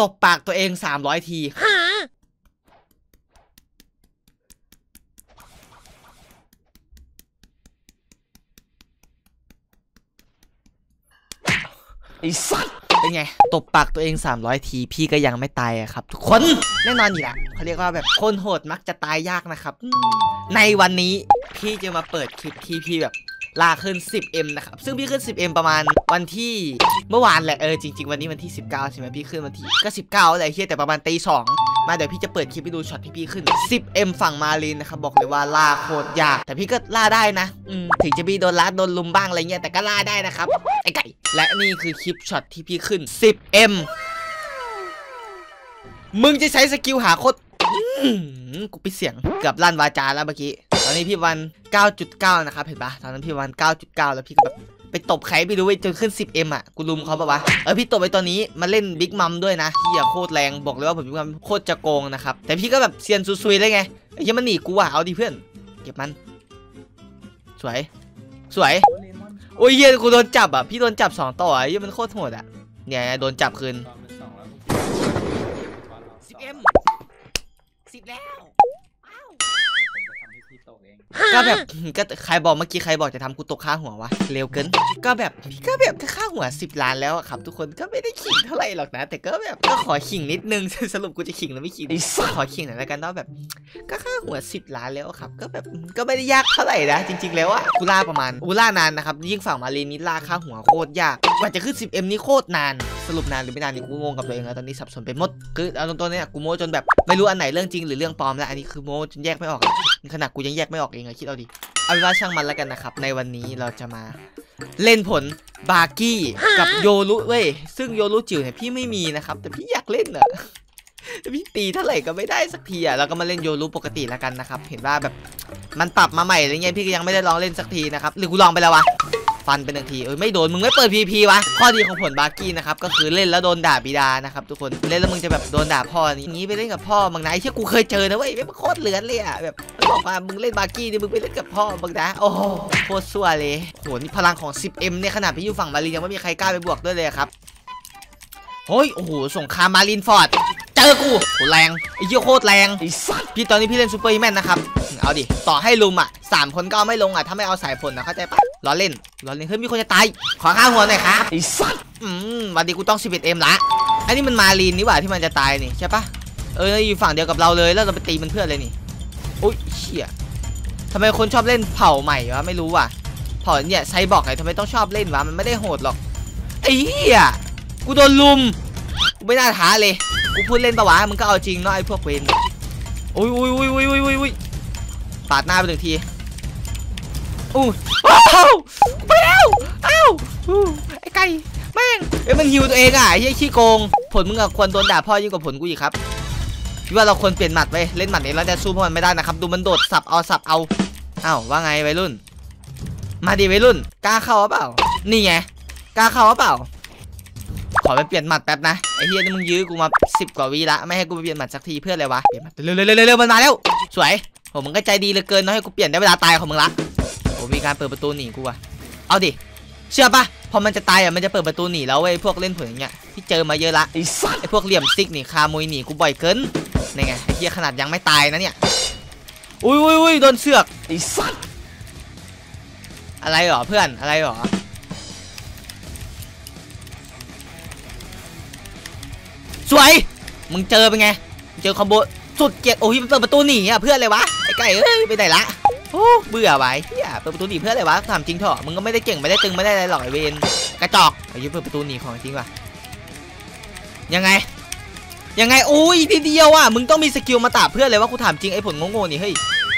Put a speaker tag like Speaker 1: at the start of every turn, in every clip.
Speaker 1: ตบปากตัวเอง300ทีไอ้สัสเป็นไงตบปากตัวเอง300ทีพี่ก็ยังไม่ตายอะครับทุกคนแน่นอนอยู่ละเขาเรียกว่าแบบคนโหดมักจะตายยากนะครับในวันนี้พี่จะมาเปิดคลิปที่พี่แบบลาขึ้น 10M นะครับซึ่งพี่ขึ้น 10M ประมาณวันที่เมื่อวานแหละจริงๆวันนี้วันที่19ใช่ไหมพี่ขึ้นวันที่ก็19อะไรเฮียแต่ประมาณตี 2มาเดี๋ยวพี่จะเปิดคลิปให้ดูช็อตที่พี่ขึ้น 10M ฝั่งมารินนะครับบอกเลยว่าล่าโคตรยากแต่พี่ก็ล่าได้นะถึงจะมีโดนลัดโดนลุมบ้างอะไรเงี้ยแต่ก็ล่าได้นะครับไอ้ไก่และนี่คือคลิปช็อตที่พี่ขึ้น 10M มึงจะใช้สกิลหาโคตรกูปิดเสียงเกือบลั่นวาจาแล้วเมื่อกี้ตอนนี้พี่วัน 9.9 นะครับเห็นปะตอนนั้นพี่วัน 9.9 แล้วพี่ก็แบบไปตบใครไปดูไปจนขึ้น 10M อ่ะกูลุมเขาปะวะพี่ตบไปตอนนี้มาเล่นบิ๊กมัมด้วยนะพี่โคตรแรงบอกเลยว่าผมบิ๊กมัมโคตรจะโกงนะครับแต่พี่ก็แบบเซียนซุยๆได้ไงยังมันหนีกูอ่ะเอาดิเพื่อนเก็บมันสวยสวยโอ้ยเฮียกูโดนจับอ่ะพี่โดนจับ2 ต่อไอ้เฮียมันโคตรโหดอ่ะเนี่ยโดนจับคืน 10M 10แล้วก็แบบก็ใครบอกเมื่อกี้ใครบอกจะทำกูตกค่าหัววะเร็วเกินก็แบบค่าหัว10 ล้านแล้วครับทุกคนก็ไม่ได้ขิงเท่าไหร่หรอกนะแต่ก็แบบก็ขอขิงนิดนึงสรุปกูจะขิงหรือไม่ขิงขอขิงหน่อยแล้วกันว่าแบบก็ค่าหัว10 ล้านแล้วครับก็แบบก็ไม่ได้ยากเท่าไหร่นะจริงๆแล้วอะกูล่าประมาณกูล่านานนะครับยิ่งฝั่งมารีนี้ล่าค่าหัวโคตรยากกว่าจะขึ้น 10M นี่โคตรนานสรุปนานหรือไม่นานนี่กูงงกับตัวเองแล้วตอนนี้สับสนไปหมดคือเอาตรงๆเนี่ยกูโม้จนแบบไม่รู้อันไหนเรื่องจริงหรือเรื่องปลอมแล้วอันนี้คือโม้จนแยกไม่ออกขนาดกูยังแยกไม่ออกเองคิดเอาดิเอาเป็นว่าช่างมันแล้วกันนะครับในวันนี้เราจะมาเล่นผลบาร์กี้กับโยรุเว้ยซึ่งโยรุจิ๋วเนี่ยพี่ไม่มีนะครับแต่พี่อยากเล่นอะพี่ตีเท่าไหร่ก็ไม่ได้สักทีอะเราก็มาเล่นโยรุปกติแล้วกันนะครับเห็นว่าแบบมันปรับมาใหม่อะไรเงี้ยพี่ก็ยังไม่ได้ลองเล่นสักทีนะครับหรือกูลองไปแล้ววะฟันเป็น1 ทีไม่โดนมึงไม่เปิด PVP วะข้อดีของผลบาร์กี้นะครับก็คือเล่นแล้วโดนด่าบิดานะครับทุกคนเล่นแล้วมึงจะแบบโดนด่าพ่ออย่างนี้ไปเล่นกับพ่อบางนะไอ้ที่กูเคยเจอนะเว้ยไม่โคตรเลือนเลยอะแบบบอกว่ามึงเล่นบาร์กี้นี่มึงไปเล่นกับพ่อบางนะโอ้โหโคตรซั่วเลยโหนี่พลังของ 10M เนี่ยขนาดพี่อยู่ฝั่งมารียังไม่มีใครกล้าไปบวกด้วยเลยครับโอ้ยโอ้โหสงครามมารินฟอร์ดเจอกูโหแรงไอ้เหี้ยโคตรแรงไอ้สัสพี่ตอนนี้พี่เล่นซูเปอร์แมนนะครับเอาดิต่อให้ลุมอ่ะ3 คนก็เอาไม่ลงอ่ะถ้าไม่เอาสายผลนะเข้าใจปะล้อเล่นเฮ้ยมีคนจะตายขอข้าหัวหน่อยครับไอ้สัสวันนี้กูต้อง 11M ละอันนี้มันมารินนี่หว่าที่มันจะตายนี่ใช่ปะอยู่ฝั่งเดียวกับเราเลยแล้วเราไปตีมันเพื่อนเลยนี่โอ้ยเชี่ยทำไมคนชอบเล่นเผ่าใหม่วะไม่รู้ว่ะเผ่าเนี่ยไซบอร์กไงทำไมต้องชอบเล่นวะมันไม่ได้โหดหรอกไอ้เหี้ยกูโดนลุมกูไม่น่าท้าเลยกูพูดเล่นปะวะมึงก็เอาจริงเนาะไอ้พวกเวนอุ้ยปาดหน้าไป1 ทีไปแล้วไอ้ไก่แม่งมันฮิวตัวเองอ่ะไอ้ขี้โกงผลมึงอะควรโดนด่าพ่อยิ่งกว่าผลกูอีกครับคิดว่าเราควรเปลี่ยนหมัดไปเล่นหมัดนี้เราจะสู้พวกมันไม่ได้นะครับดูมันโดดสับเอาว่าไงวัยรุ่นมาดิวัยรุ่นกล้าเข้าเปล่านี่ไงกล้าเข้าเปล่าขอไปเปลี่ยนหมัดแป๊บนะไอ้เฮียนี่มึงยื้อกูมา10 กว่าวิละไม่ให้กูไปเปลี่ยนหมัดสักทีเพื่ออะไรวะเปลี่ยนหมัดเร็วมันมาแล้วสวยโหมึงก็ใจดีเหลือเกินน้อยให้กูเปลี่ยนได้เวลาตายของมึงละโหมีการเปิดประตูหนีกูอะเอาดิเชื่อปะพอมันจะตายอะมันจะเปิดประตูหนีแล้วเว้ยพวกเล่นผลอย่างเงี้ยที่เจอมาเยอะละไอ้พวกเหลี่ยมซิกหนีคามุยหนีกูบ่อยเกินนี่ไงไอ้เฮียขนาดยังไม่ตายนะเนี่ยอุ้ยโดนเสือกไอ้สัสอะไรหรอเพื่อนอะไรหรอสวยมึงเจอเป็นไงเจอคอมโบสุดเกลียดโอ้ยเปิดประตูหนีอ่ะเพื่อนเลยวะไอ้ไก่ไปไหนละโอ้เบื่อไว้เฮียเปิดประตูหนีเพื่อนเลยวะถามจริงเถอะมึงก็ไม่ได้เก่งไม่ได้ตึงไม่ได้อะไรหรอกไอเวนกระจอกไอ้เปิดประตูหนีของจริงว่ะยังไงโอ้ยทีเดียวอ่ะมึงต้องมีสกิลมาตาเพื่อนเลยว่ากูถามจริงไอ้ผลโง่ๆนี่เฮ้ย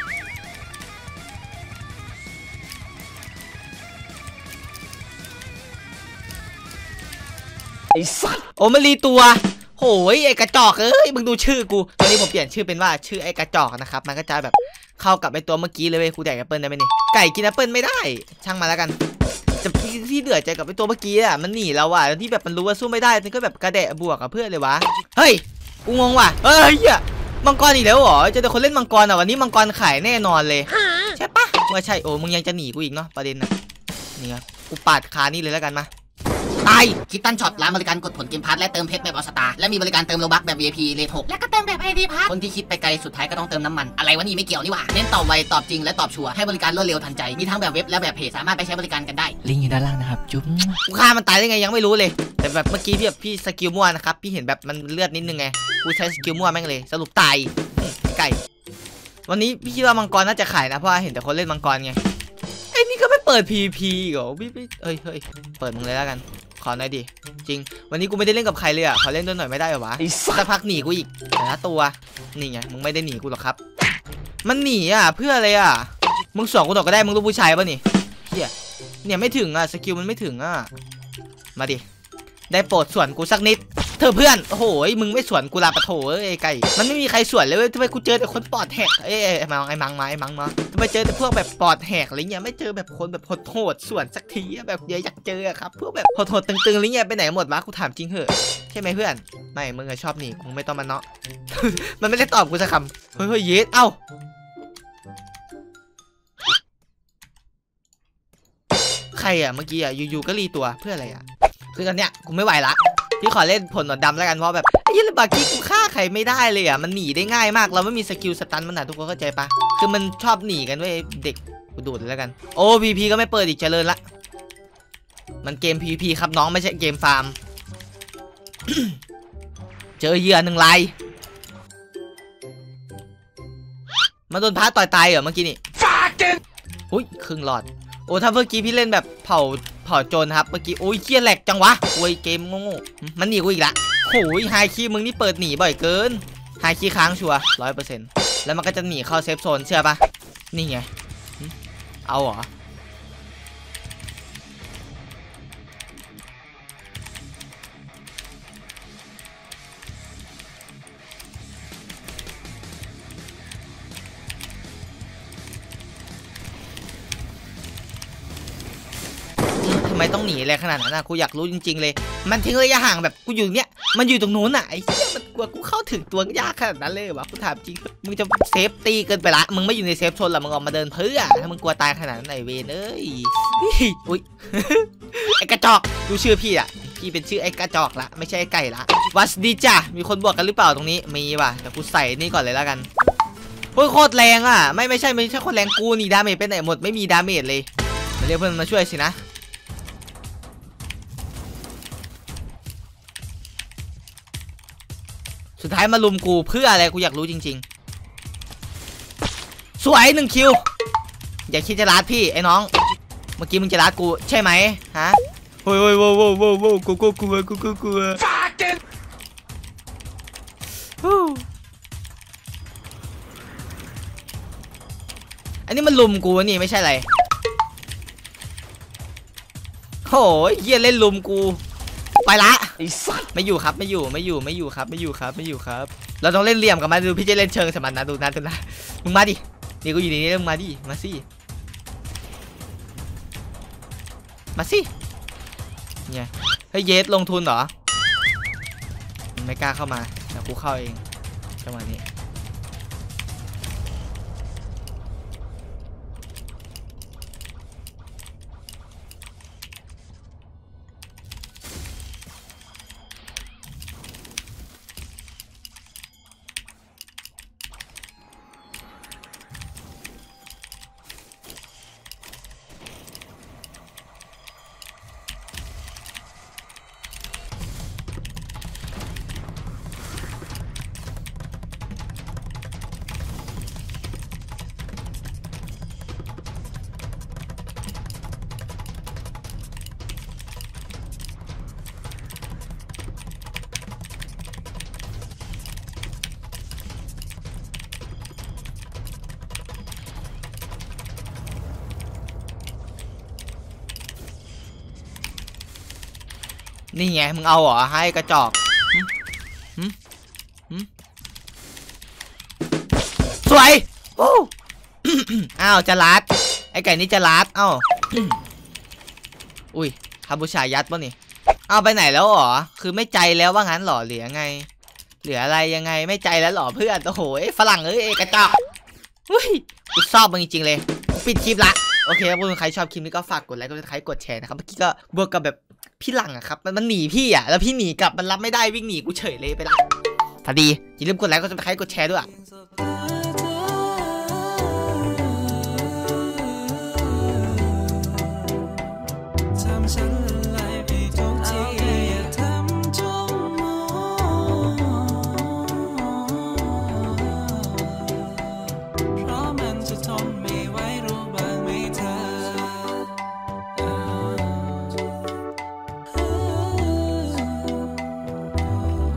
Speaker 1: ไอ้สัสโอ้มันรีตัวโหยไอ้กระจอกมึงดูชื่อกูตอนนี้ผมเปลี่ยนชื่อเป็นว่าชื่อไอ้กระจอกนะครับมันก็จะแบบเข้ากับไอ้ตัวเมื่อกี้เลยเว้ยกูแดกแอปเปิลได้ไหมนี่ไก่กินแอปเปิลไม่ได้ช่างมาแล้วกันจะพี่เดือดใจกับไอ้ตัวเมื่อกี้อ่ะมันหนีเราอ่ะที่แบบมันรู้ว่าสู้ไม่ได้มันก็แบบกระเดะบวกกับเพื่อนเลยวะเฮ้ยกูงงว่ะเฮ้ยมังกรอีกแล้วเหรอเจอแต่คนเล่นมังกรอ่ะวันนี้มังกรขายแน่นอนเลยใช่ปะว่าใช่โอ้มึงยังจะหนีกูอีกเนาะประเด็นนะนี่ครับกูปาดคานี่เลยแล้วกันมาตายคิดตันช็อตร้านบริการกดผลเกมพาร์ทและเติมเพชรแบบออสตาและมีบริการเติมโลบัคแบบ VIP เลท 6และก็เติมแบบ ID พาร์ทคนที่คิดไปไกลสุดท้ายก็ต้องเติมน้ำมันอะไรวะนี่ไม่เกี่ยวนี่หว่าเน้นตอบไวตอบจริงและตอบชัวร์ให้บริการรวดเร็วทันใจมีทั้งแบบเว็บและแบบเพจสามารถไปใช้บริการกันได้ลิงก์อยู่ด้านล่างนะครับจุ๊บกูฆ่ามันตายได้ไงยังไม่รู้เลยแต่แบบเมื่อกี้พี่สกิลมั่วนะครับพี่เห็นแบบมันเลือดนิดนึงไงกูใช้สกิลมั่วแม่งเลยสรุปตายไก่วันนี้พี่คิดว่ามังกรน่าจะขายนะเพราะเห็นแต่คนเล่นมังกรไงไอ้นี่ก็ไม่เปิด PVP เหรอพี่เฮ้ยเปิดมึงเลยแล้วกันขอหน่อยดิจริงวันนี้กูไม่ได้เล่นกับใครเลยอ่ะขอเล่นด้วยหน่อยไม่ได้เหรอวะสักพักหนีกูอีกแต่ละตัวนี่ไงมึงไม่ได้หนีกูหรอกครับมันหนีอ่ะเพื่ออะไรอ่ะมึงสวนกูหน่อยก็ได้มึงรู้ผู้ชายป่ะนี่เฮียเนี่ยไม่ถึงอ่ะสกิลมันไม่ถึงอ่ะมาดิได้โปรดสวนกูสักนิดเธอเพื่อนโอ้โหมึงไม่สวนกูลาปะโถไอ้ไก่มันไม่มีใครสวนเลยเว้ยทำไมกูเจอแต่คนปอดแหกไอ้มังมาทำไมเจอแต่พวกแบบปอดแหกอะไรเงี้ยไม่เจอแบบคนแบบโหดสวนสักทีแบบอยากเจอครับพวกแบบโหดตึงๆอะไรเงี้ยไปไหนหมดวะกูถามจริงเหอะใช่ไหมเพื่อนไม่มึงชอบหนีกูไม่ต้องมาเนาะ มันไม่ได้ตอบกูสักคำเฮ้ยเยสเอ้าใครอ่ะเมื่อกี้อ่ะอยู่ก็รีตัวเพื่ออะไรอ่ะคือตอนเนี้ยกูไม่ไหวละพี่ขอเล่นผลหนวดดำแล้วกันเพราะแบบไอ้ยี่บากี้กูฆ่าใครไม่ได้เลยอ่ะมันหนีได้ง่ายมากเราไม่มีสกิลสตันมันนะทุกคนเข้าใจปะคือมันชอบหนีกันด้วยเด็กกูดูดแล้วกันโอ้ PVP ก็ไม่เปิดอีกเจริญละมันเกม PVP ครับน้องไม่ใช่เกมฟาร์ม เจอเหยื่อ1 รายมาโดนพาต่อยตายเหรอเมื่อกี้นี่อุ้ยครึ่งหลอดโอ้ถ้าเมื่อกี้พี่เล่นแบบเผาโจรครับเมื่อกี้โอ้ยเคียแหลกจังวะโอ้ยเกมโง่มันหนีกูอีกละโอ้ยไฮคีมึงนี่เปิดหนีบ่อยเกินไฮคีค้างชัวร์100%แล้วมันก็จะหนีเข้าเซฟโซนเชื่อปะนี่ไงเอาเหรอทำไมต้องหนีอะไรขนาดนั้นนะกูอยากรู้จริงๆเลยมันทิ้งระยะห่างแบบกูอยู่เนี้ยมันอยู่ตรงนู้นอ่ะไอ้เหี้ยมันกลัวกูเข้าถึงตัวยากขนาดนั้นเลยวะกูถามจริงมึงจะเซฟตีเกินไปละมึงไม่อยู่ในเซฟโซนหรอมึงออกมาเดินเพื่อถ้ามึงกลัวตายขนาดนั้นไอ้เวนเอ้ยอุ้ย ไอ้กระจอกดูชื่อพี่อ่ะพี่เป็นชื่อไอ้กระจอกละไม่ใช่ไอ้ไก่ละวัสดีจ้ะมีคนบวกกันหรือเปล่าตรงนี้มีว่ะแต่กูใส่นี่ก่อนเลยแล้วกันโอ้ยโคตรแรงอ่ะไม่ใช่โคตรแรงกูนี่ดาเมจไปไหนหมดไม่มีดาเมจเลยมาเรียกเพื่อนมาช่วยสินะสุดท้ายมาลุมกูเพื่ออะไรกูอยากรู้จริงๆสวย1 คิวอย่าคิดจะรัดพี่ไอ้น้องเมื่อกี้มึงจะรัดกูใช่ไหมฮะโว้กูกลัวอันนี้มันลุมกูนี่ไม่ใช่อะไรโอ้ยเหี้ยเล่นลุมกูไปละไม่อยู่ครับไม่อยู่ครับเราต้องเล่นเหลี่ยมกับมันดูพี่จะเล่นเชิงสมันนะดูนะมึงมาดินี่กูอยู่ในนี้มึงมาดิมาสิเนี่ยเฮ้ยเยสลงทุนเหรอมันไม่กล้าเข้ามาแต่กูเข้าเองจังหวะนี้นี่ไงมึงเอาเหรอให้กระจอกสวยโอ้ อ้าวจะลัดไอ้ไก่นี่จะลัดอ้าว อุ้ยคาบูชายัดป่ะนี่เอาไปไหนแล้วหรอคือไม่ใจแล้วว่างั้นหรอเหลือไงเหลืออะไรยังไงไม่ใจแล้วหรอเพื่อนโอ้โหฝรั่งกระจอกอุ้ยกูชอบมึงจริงๆเลยปิดคลิปละโอเคครับคุณใครชอบคลิปนี้ก็ฝากกดไลค์กดซับสไครต์กดแชร์นะครับเมื่อกี้ก็บวกกับแบบพี่หลังอะครับมันหนีพี่อะแล้วพี่หนีกลับมันรับไม่ได้วิ่งหนีกูเฉยเลยไปละพอดีอย่าลืมกดไลค์กดซับสไครต์กดแชร์ด้วย